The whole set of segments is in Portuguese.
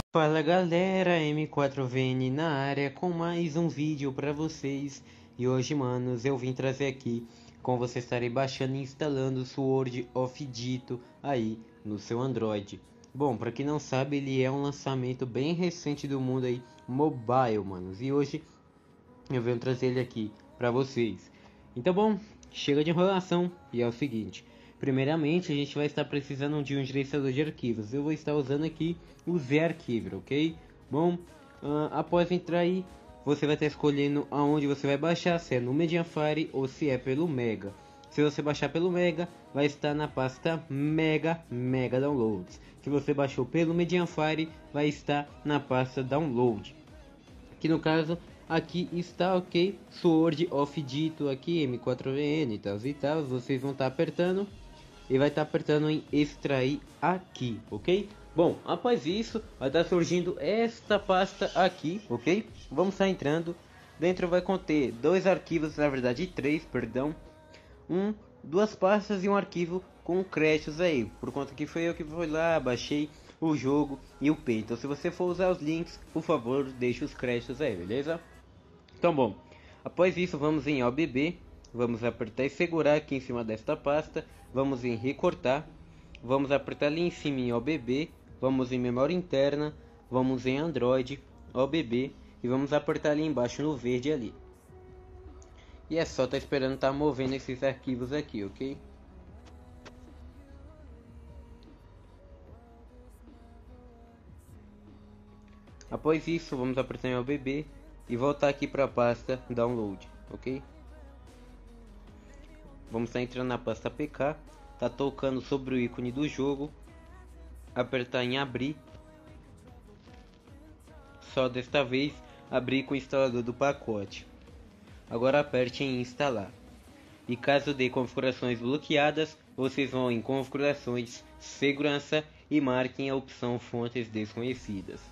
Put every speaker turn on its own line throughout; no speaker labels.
Fala galera, M4VN na área com mais um vídeo pra vocês. E hoje, manos, eu vim trazer aqui como você estarei baixando e instalando o Sword of Dito aí no seu Android. Bom, pra quem não sabe, ele é um lançamento bem recente do mundo aí, mobile, manos. E hoje eu venho trazer ele aqui pra vocês. Então, bom, chega de enrolação e é o seguinte. Primeiramente, a gente vai estar precisando de um gerenciador de arquivos. Eu vou estar usando aqui o ZArchiver, ok? Bom, após entrar aí, você vai estar escolhendo aonde você vai baixar, se é no Mediafire ou se é pelo Mega. Se você baixar pelo Mega, vai estar na pasta Mega Downloads. Se você baixou pelo Mediafire, vai estar na pasta Download. Que no caso aqui está, ok, Sword of Dito aqui, M4VN e tal, vocês vão estar apertando e vai estar apertando em extrair aqui, ok? Bom, após isso vai estar surgindo esta pasta aqui, ok? Vamos estar entrando, dentro vai conter dois arquivos, na verdade três, perdão, um, duas pastas e um arquivo com créditos aí, por conta que foi eu que fui lá, baixei o jogo e o P. Então se você for usar os links, por favor, deixe os créditos aí, beleza? Então bom, após isso vamos em OBB, vamos apertar e segurar aqui em cima desta pasta, vamos em recortar, vamos apertar ali em cima em OBB, vamos em memória interna, vamos em Android, OBB e vamos apertar ali embaixo no verde ali. E é só esperando tá movendo esses arquivos aqui, ok? Após isso, vamos apertar em OBB e voltar aqui para a pasta Download, ok? Vamos estar entrando na pasta APK, tá tocando sobre o ícone do jogo, apertar em abrir, só desta vez abrir com o instalador do pacote. Agora aperte em instalar. E caso dê configurações bloqueadas, vocês vão em configurações, segurança e marquem a opção fontes desconhecidas.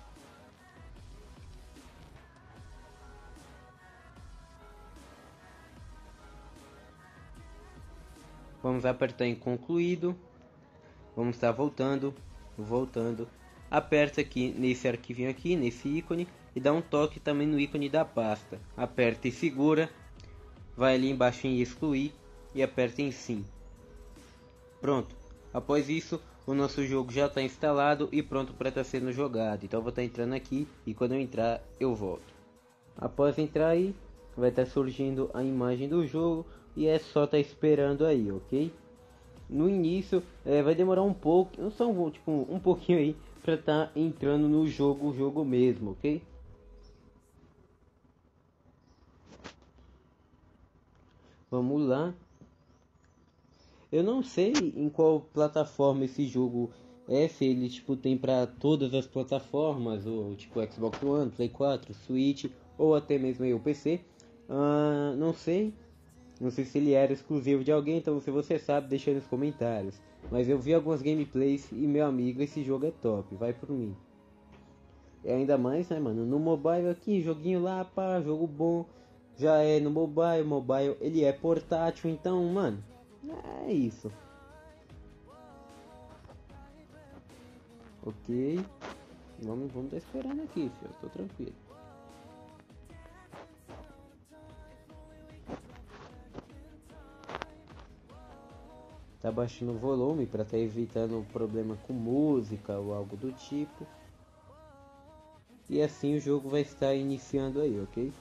Vamos apertar em concluído. Vamos estar voltando. Aperta aqui nesse arquivinho aqui, nesse ícone e dá um toque também no ícone da pasta. Aperta e segura. Vai ali embaixo em excluir e aperta em sim. Pronto. Após isso, o nosso jogo já está instalado e pronto para estar sendo jogado. Então eu vou estar entrando aqui e quando eu entrar eu volto. Após entrar aí, vai estar surgindo a imagem do jogo e é só estar esperando aí, ok? No início vai demorar um pouco, só tipo um pouquinho aí para estar entrando no jogo, o jogo mesmo, ok? Vamos lá. Eu não sei em qual plataforma esse jogo é, se ele tipo tem para todas as plataformas, ou tipo Xbox One, Play 4, Switch ou até mesmo aí o PC. Não sei. Não sei se ele era exclusivo de alguém, então se você sabe, deixa aí nos comentários. Mas eu vi algumas gameplays e meu amigo, esse jogo é top, vai por mim. E ainda mais, né, mano, no mobile aqui, joguinho lá, pá, jogo bom. Já é no mobile ele é portátil, então, mano, é isso. Ok, vamos tá esperando aqui, filho, tô tranquilo. Tá baixando o volume para tá evitando problema com música ou algo do tipo. E assim o jogo vai estar iniciando aí, ok?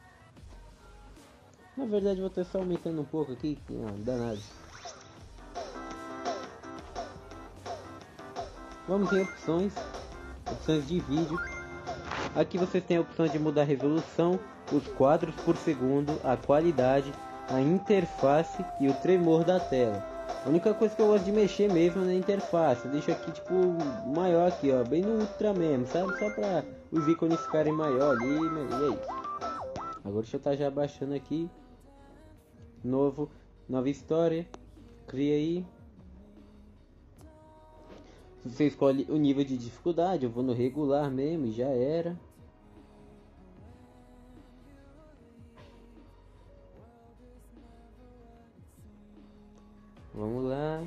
Na verdade vou estar só aumentando um pouco aqui, não dá nada. Vamos em opções de vídeo. Aqui vocês têm a opção de mudar a resolução, os quadros por segundo, a qualidade, a interface e o tremor da tela. A única coisa que eu gosto de mexer mesmo é na interface. Deixa aqui tipo maior aqui, ó, bem no ultra mesmo, sabe? Só para os ícones ficarem maior ali, e é isso. Agora deixa eu estar já baixando aqui. Nova história. Cria aí. Você escolhe o nível de dificuldade, eu vou no regular mesmo e já era. Vamos lá.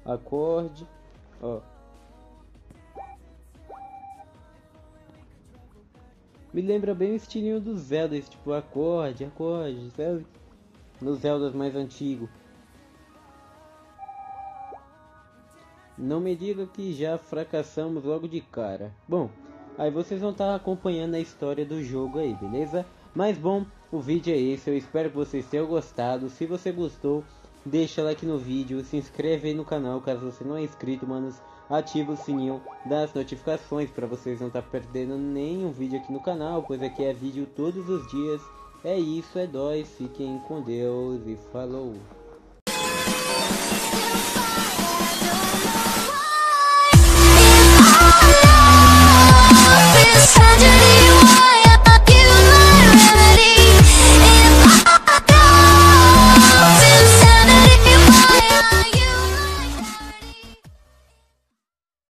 acorde, ó. Me lembra bem o estilinho dos Zeldas, tipo acorde, sabe? Nos Zeldas mais antigos. Não me diga que já fracassamos logo de cara. Bom, aí vocês vão estar acompanhando a história do jogo aí, beleza? Mas bom, o vídeo é esse, eu espero que vocês tenham gostado. Se você gostou, deixa like no vídeo, se inscreve aí no canal caso você não é inscrito, manos. Ativa o sininho das notificações para vocês não estar perdendo nenhum vídeo aqui no canal, pois aqui é vídeo todos os dias. É isso, é nóis, fiquem com Deus e falou!